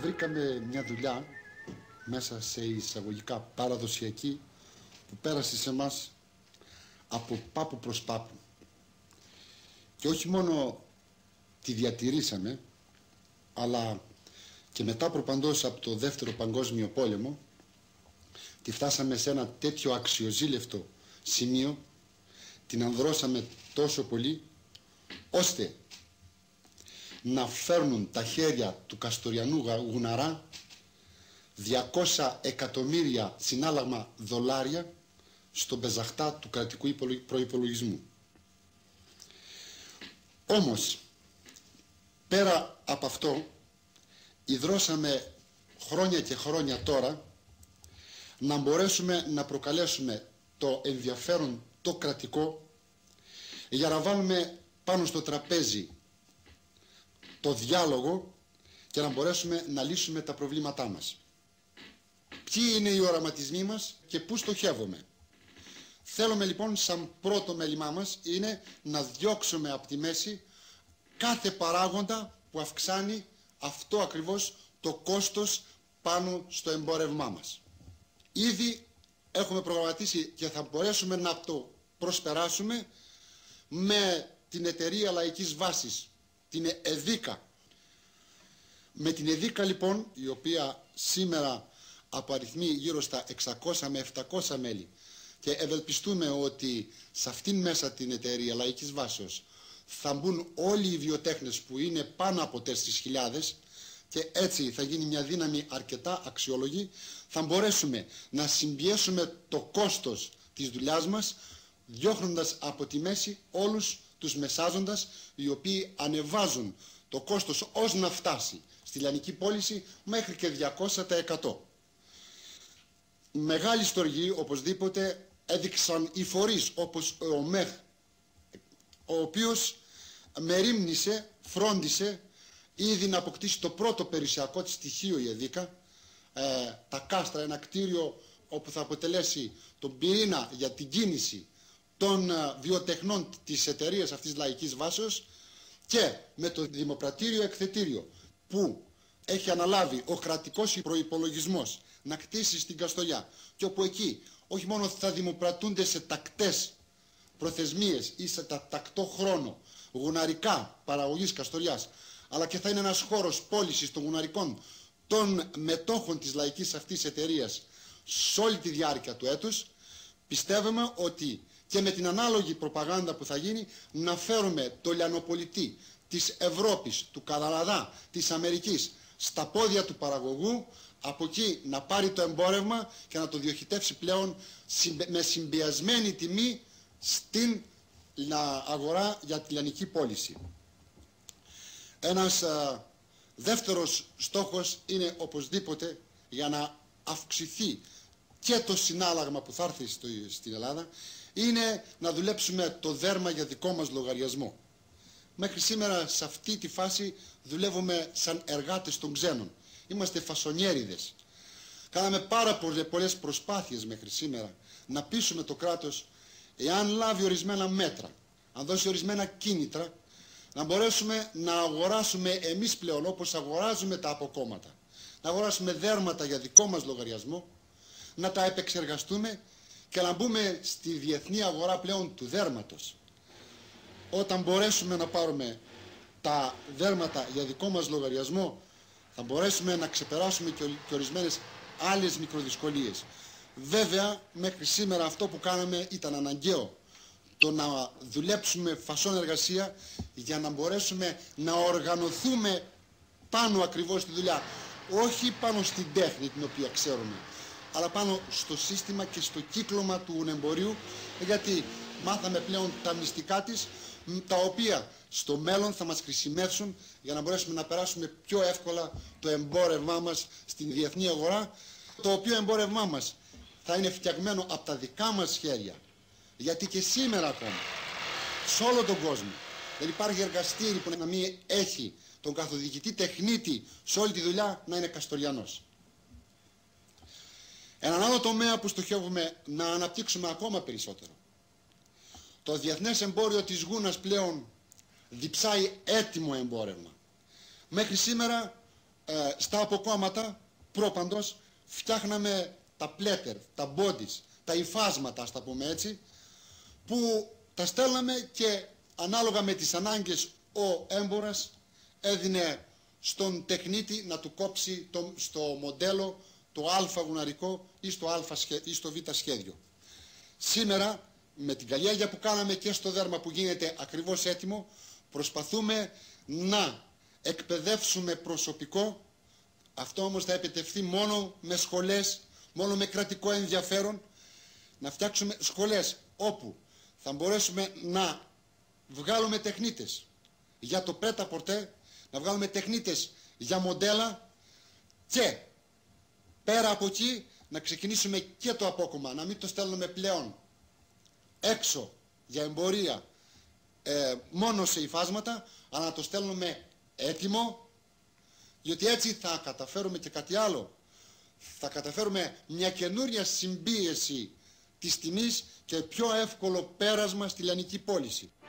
βρήκαμε μια δουλειά μέσα σε εισαγωγικά παραδοσιακή που πέρασε σε μας από πάπου προς πάπου. Και όχι μόνο τη διατηρήσαμε, αλλά και μετά προπαντός από το Δεύτερο Παγκόσμιο Πόλεμο τη φτάσαμε σε ένα τέτοιο αξιοζήλευτο σημείο, την ανδρώσαμε τόσο πολύ, ώστε να φέρνουν τα χέρια του Καστοριανού Γουναρά 200 εκατομμύρια συνάλλαγμα δολάρια στον πεζαχτά του κρατικού προϋπολογισμού. Όμως, πέρα από αυτό, ιδρώσαμε χρόνια και χρόνια τώρα να μπορέσουμε να προκαλέσουμε το ενδιαφέρον το κρατικό για να βάλουμε πάνω στο τραπέζι το διάλογο και να μπορέσουμε να λύσουμε τα προβλήματά μας. Ποιοι είναι οι οραματισμοί μας και πού στοχεύουμε. Θέλουμε λοιπόν σαν πρώτο μέλημά μας είναι να διώξουμε από τη μέση κάθε παράγοντα που αυξάνει αυτό ακριβώς το κόστος πάνω στο εμπόρευμά μας. Ήδη έχουμε προγραμματίσει και θα μπορέσουμε να το προσπεράσουμε με την εταιρεία λαϊκής βάσης, την ΕΔΙΚΑ. Με την ΕΔΙΚΑ λοιπόν, η οποία σήμερα απαριθμεί γύρω στα 600 με 700 μέλη και ευελπιστούμε ότι σε αυτήν μέσα την εταιρεία λαϊκής βάσεως θα μπουν όλοι οι βιοτέχνες που είναι πάνω από 4.000 και έτσι θα γίνει μια δύναμη αρκετά αξιόλογη, θα μπορέσουμε να συμπιέσουμε το κόστος της δουλειάς μας διώχνοντας από τη μέση όλους τους μεσάζοντας οι οποίοι ανεβάζουν το κόστος ως να φτάσει στη λιανική πώληση μέχρι και 200%. Μεγάλη στοργή οπωσδήποτε έδειξαν οι φορείς όπως ο ΜΕΧ, ο οποίος μερίμνησε, φρόντισε ήδη να αποκτήσει το πρώτο περιουσιακό της στοιχείο η ΕΔΙΚΑ, τα κάστρα, ένα κτίριο όπου θα αποτελέσει τον πυρήνα για την κίνηση των βιοτεχνών της εταιρείας αυτής λαϊκής βάσεως, και με το δημοπρατήριο εκθετήριο που έχει αναλάβει ο κρατικός προϋπολογισμός να κτίσει στην Καστοριά και όπου εκεί όχι μόνο θα δημοπρατούνται σε τακτές προθεσμίες ή σε τακτό χρόνο γουναρικά παραγωγής Καστοριάς, αλλά και θα είναι ένας χώρος πώλησης των γουναρικών των μετόχων της λαϊκής αυτής εταιρείας σε όλη τη διάρκεια του έτους, πιστεύουμε ότι και με την ανάλογη προπαγάνδα που θα γίνει να φέρουμε το λιανοπολιτή της Ευρώπης, του Καναδά, της Αμερικής στα πόδια του παραγωγού, από εκεί να πάρει το εμπόρευμα και να το διοχετεύσει πλέον με συμπιασμένη τιμή στην αγορά για τη λιανική πώληση. Ένας δεύτερος στόχος είναι οπωσδήποτε, για να αυξηθεί και το συνάλλαγμα που θα έρθει στην Ελλάδα, είναι να δουλέψουμε το δέρμα για δικό μας λογαριασμό. Μέχρι σήμερα σε αυτή τη φάση δουλεύουμε σαν εργάτες των ξένων. Είμαστε φασονιέριδες. Κάναμε πάρα πολλές προσπάθειες μέχρι σήμερα να πείσουμε το κράτος, εάν λάβει ορισμένα μέτρα, αν δώσει ορισμένα κίνητρα, να μπορέσουμε να αγοράσουμε εμείς πλέον όπως αγοράζουμε τα αποκόμματα. Να αγοράσουμε δέρματα για δικό μας λογαριασμό, να τα επεξεργαστούμε και να μπούμε στη διεθνή αγορά πλέον του δέρματος. Όταν μπορέσουμε να πάρουμε τα δέρματα για δικό μας λογαριασμό, θα μπορέσουμε να ξεπεράσουμε και ορισμένες άλλες μικροδυσκολίες. Βέβαια, μέχρι σήμερα αυτό που κάναμε ήταν αναγκαίο. Το να δουλέψουμε φασόν εργασία για να μπορέσουμε να οργανωθούμε πάνω ακριβώς στη δουλειά. Όχι πάνω στην τέχνη την οποία ξέρουμε, αλλά πάνω στο σύστημα και στο κύκλωμα του εμπορίου, γιατί μάθαμε πλέον τα μυστικά της, τα οποία στο μέλλον θα μας χρησιμεύσουν για να μπορέσουμε να περάσουμε πιο εύκολα το εμπόρευμά μας στην διεθνή αγορά, το οποίο εμπόρευμά μας θα είναι φτιαγμένο από τα δικά μας χέρια. Γιατί και σήμερα ακόμα, σε όλο τον κόσμο, δεν υπάρχει εργαστήρι που να μην έχει τον καθοδηγητή τεχνίτη σε όλη τη δουλειά να είναι Καστοριανός. Έναν άλλο τομέα που στοχεύουμε να αναπτύξουμε ακόμα περισσότερο. Το διεθνές εμπόριο της γούνας πλέον διψάει έτοιμο εμπόρευμα. Μέχρι σήμερα στα αποκόμματα πρόπαντος φτιάχναμε τα πλέτερ, τα μπόντις, τα υφάσματα, ας τα πούμε έτσι, που τα στέλναμε και ανάλογα με τις ανάγκες ο έμπορας έδινε στον τεχνίτη να του κόψει στο μοντέλο το α γουναρικό ή στο β σχέδιο. Σήμερα με την καλλιέργεια που κάναμε και στο δέρμα που γίνεται ακριβώς έτοιμο, προσπαθούμε να εκπαιδεύσουμε προσωπικό. Αυτό όμως θα επιτευχθεί μόνο με σχολές, μόνο με κρατικό ενδιαφέρον, να φτιάξουμε σχολές όπου θα μπορέσουμε να βγάλουμε τεχνίτες για το πρέτα-πορτέ, να βγάλουμε τεχνίτες για μοντέλα και πέρα από εκεί να ξεκινήσουμε και το απόκομμα, να μην το στέλνουμε πλέον έξω για εμπορία μόνο σε υφάσματα, αλλά να το στέλνουμε έτοιμο, διότι έτσι θα καταφέρουμε και κάτι άλλο. Θα καταφέρουμε μια καινούρια συμπίεση της τιμής και πιο εύκολο πέρασμα στη λιανική πώληση.